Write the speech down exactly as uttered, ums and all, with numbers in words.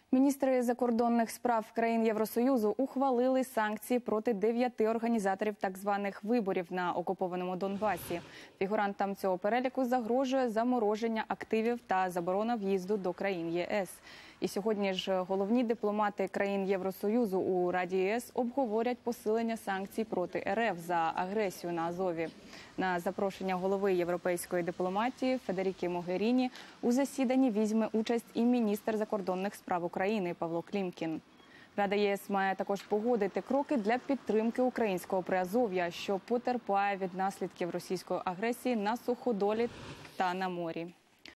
Міністри закордонних справ країн Євросоюзу ухвалили санкції проти дев'яти організаторів так званих виборів на окупованому Донбасі. Фігурантам цього переліку загрожує замороження активів та заборона в'їзду до країн ЄС. І сьогодні ж головні дипломати країн Євросоюзу у Раді ЄС обговорять посилення санкцій проти РФ за агресію на Азові. На запрошення голови європейської дипломатії Федеріки Могеріні у засіданні візьме участь і міністр закордонних справ України Павло Клімкін. Рада ЄС має також погодити кроки для підтримки українського Приазов'я, що потерпає від наслідків російської агресії на суходолі та на морі.